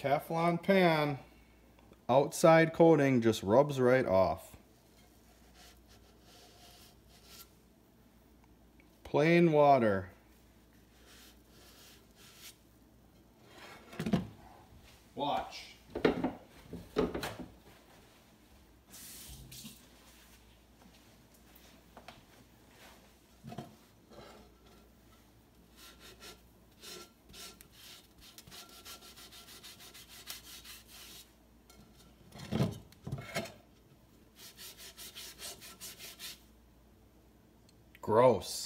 Calphalon pan, outside coating just rubs right off. Plain water. Watch. Gross.